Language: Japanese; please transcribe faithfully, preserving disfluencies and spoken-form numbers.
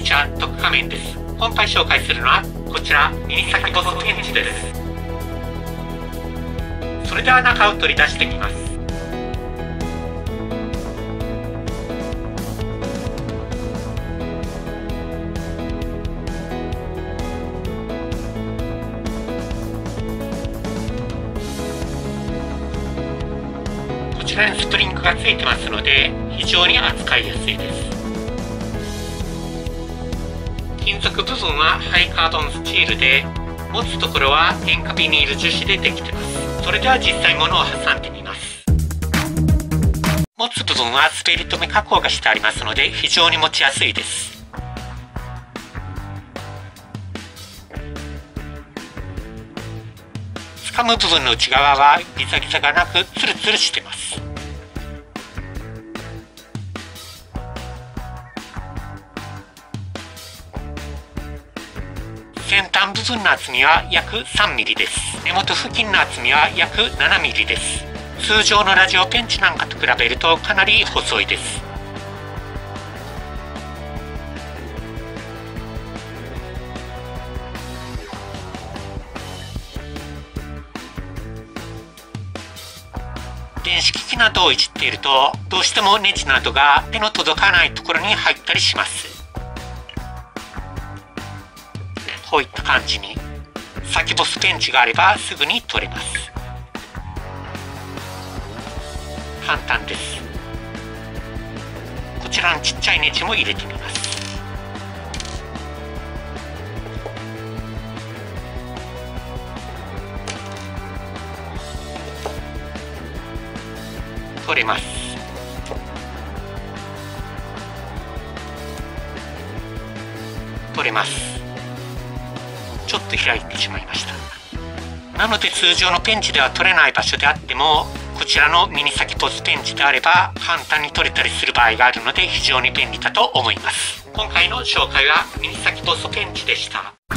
ちは特化面です。今回紹介するのはこちらミニ先ボスペンチです。それでは中を取り出してみます。こちらにスプリングがついてますので非常に扱いやすいです。金属部分はハイカーボンスチールで、持つところは塩化ビニール樹脂でできてます。それでは実際物を挟んでみます。持つ部分は滑り止め加工がしてありますので非常に持ちやすいです。掴む部分の内側はギザギザがなくツルツルしてます。先端部分の厚みは約さんミリです。根元付近の厚みは約ななミリです。通常のラジオペンチなんかと比べるとかなり細いです。電子機器などをいじっているとどうしてもネジなどが手の届かないところに入ったりします。こういった感じに先ボスペンチがあればすぐに取れます。簡単です。こちらのちっちゃいネジも入れてみます。取れます。取れます。ちょっと開いてしまいました。なので通常のペンチでは取れない場所であってもこちらのミニ先ボスペンチであれば簡単に取れたりする場合があるので非常に便利だと思います。今回の紹介はミニ先ボスペンチでした。